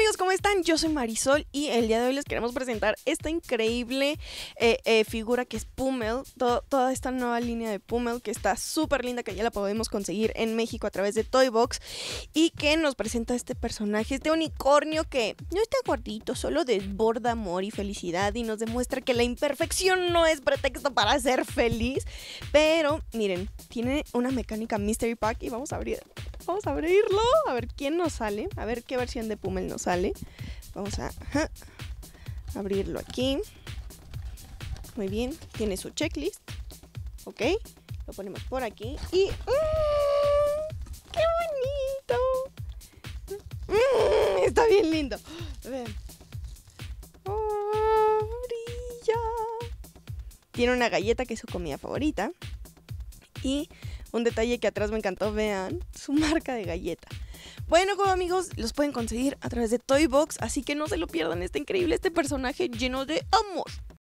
amigos, ¿cómo están? Yo soy Marisol y el día de hoy les queremos presentar esta increíble figura que es Pummel, toda esta nueva línea de Pummel que está súper linda, que ya la podemos conseguir en México a través de Toybox y que nos presenta este personaje, este unicornio que no está gordito, solo desborda amor y felicidad y nos demuestra que la imperfección no es pretexto para ser feliz, pero miren, tiene una mecánica Mystery Pack y vamos a abrirlo, a ver quién nos sale, a ver qué versión de Pummel nos sale. Vamos a abrirlo aquí. Muy bien, tiene su checklist. Ok, lo ponemos por aquí y ¡qué bonito! Está bien lindo. Vean. Oh, brilla. Tiene una galleta que es su comida favorita. Y un detalle que atrás me encantó, vean, su marca de galleta. Bueno, como amigos, los pueden conseguir a través de Toybox, así que no se lo pierdan, está increíble este personaje lleno de amor.